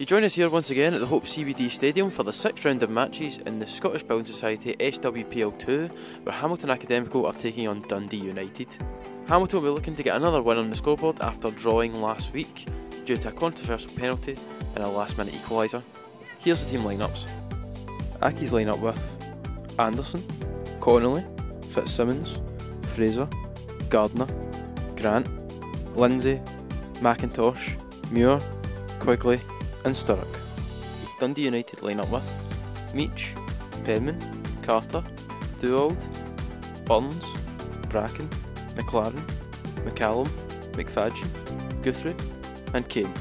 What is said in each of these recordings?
You join us here once again at the Hope CBD Stadium for the sixth round of matches in the Scottish Building Society SWPL 2, where Hamilton Academical are taking on Dundee United. Hamilton will be looking to get another win on the scoreboard after drawing last week due to a controversial penalty and a last-minute equaliser. Here's the team lineups. Aki's line up with Anderson, Connolly, Fitzsimmons, Fraser, Gardner, Grant, Lindsay, McIntosh, Muir, Quigley and Sturrock. Dundee United line up with Meach, Penman, Carter, Duald, Burns, Bracken, McLaren, McCallum, McFadgen, Guthrie and Kane.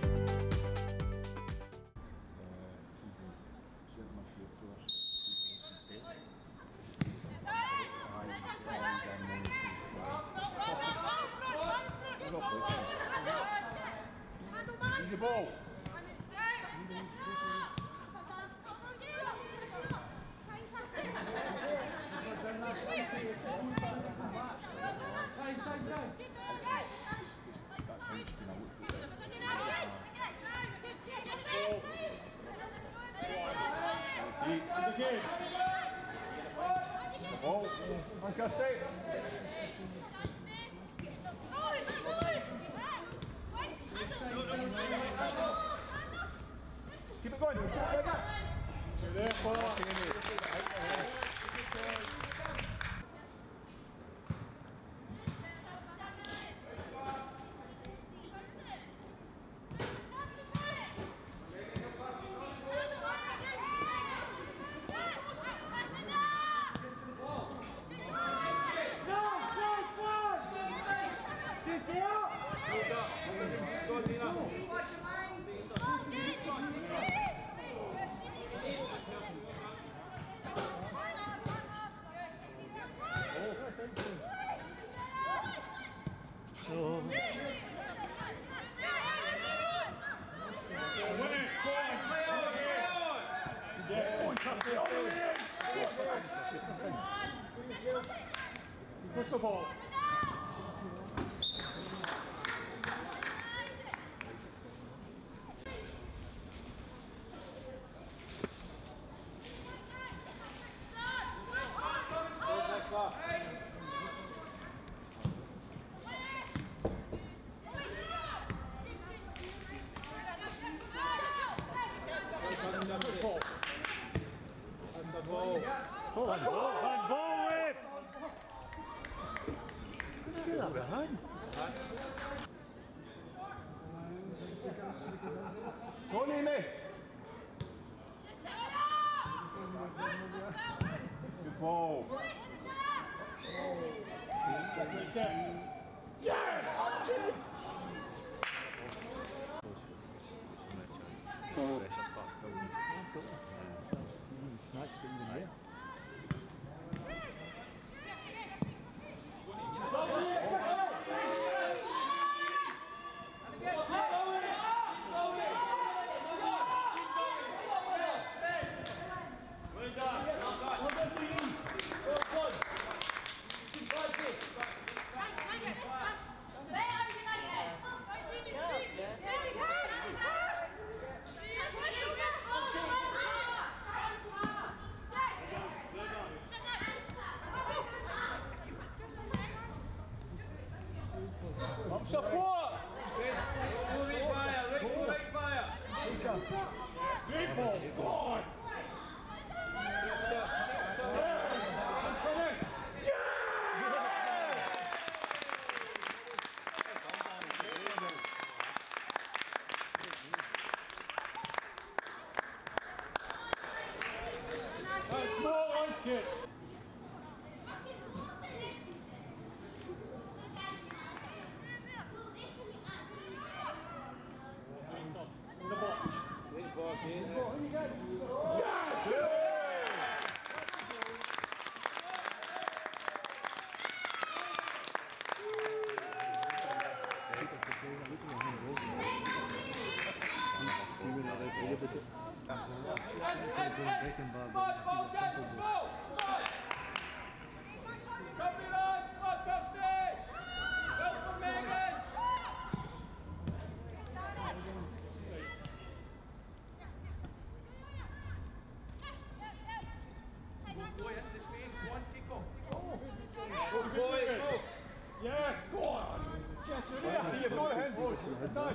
Keep it going. Push the ball. Go Nimi! Good ball. Yes! Support! Right fire! Great ball! God! That's not like it! Hier, voorheen. Kijk.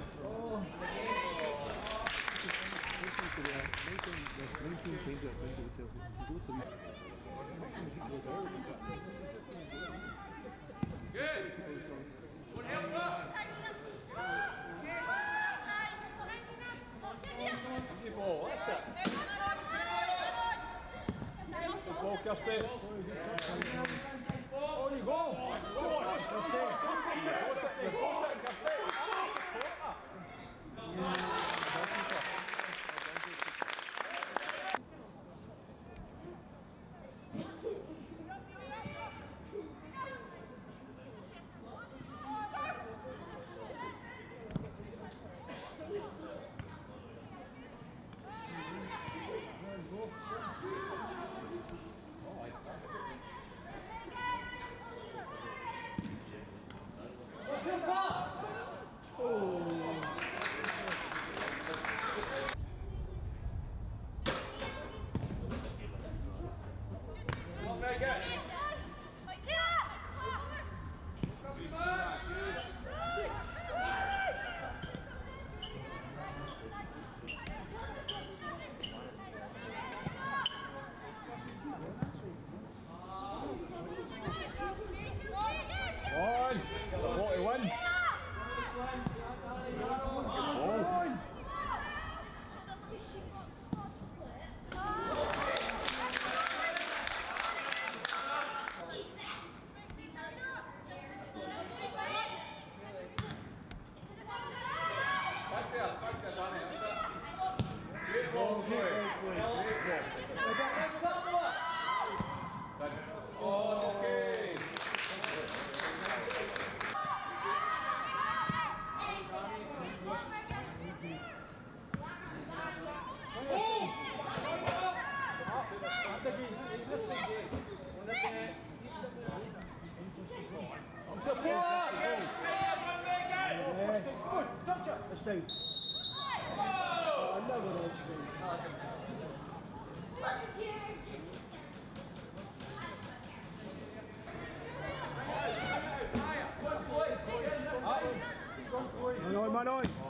Good. Goed helpen. Die bal, that's it. Good ball, Casper. Oh, you go. Man on.